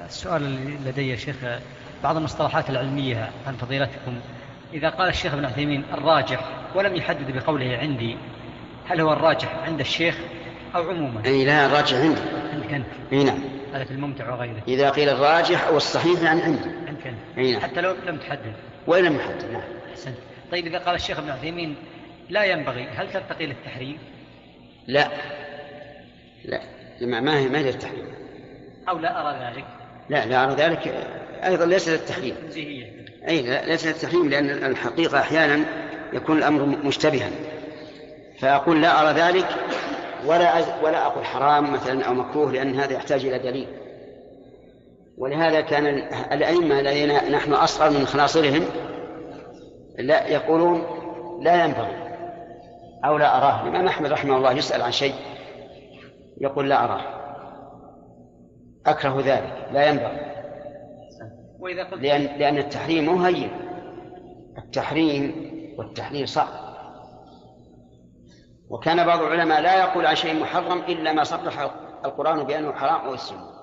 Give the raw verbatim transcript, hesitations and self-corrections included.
السؤال الذي لدي يا شيخ، بعض المصطلحات العلمية عن فضيلتكم، إذا قال الشيخ ابن عثيمين الراجح ولم يحدد بقوله عندي، هل هو الراجح عند الشيخ أو عموما؟ أي لا، الراجح عندي. عندك أنت؟ أي نعم. هذا في الممتع وغيره. إذا قيل الراجح أو الصحيح يعني عندي. عندك أنت. أي نعم. حتى لو لم تحدد. وإن لم يحدد. نعم. أحسنت. طيب إذا قال الشيخ ابن عثيمين لا ينبغي، هل ترتقي للتحريم؟ لا لا، ما هي ما هي للتحريم. أو لا أرى ذلك. لا لا أرى ذلك أيضا ليس للتحريم. أي لا، ليس للتحريم، لأن الحقيقة أحيانا يكون الأمر مشتبها، فأقول لا أرى ذلك ولا أز... ولا أقول حرام مثلا أو مكروه، لأن هذا يحتاج إلى دليل. ولهذا كان الأئمة الذين نحن أصغر من خناصرهم لا يقولون لا ينبغي أو لا أراه. الإمام أحمد رحمه الله يسأل عن شيء يقول لا أراه، أكره ذلك، لا ينبغي. وإذا قلت لأن, لأن التحريم مو هين، التحريم والتحليل صعب. وكان بعض العلماء لا يقول عن شيء محرم إلا ما صرح القرآن بأنه حرام أو السنة.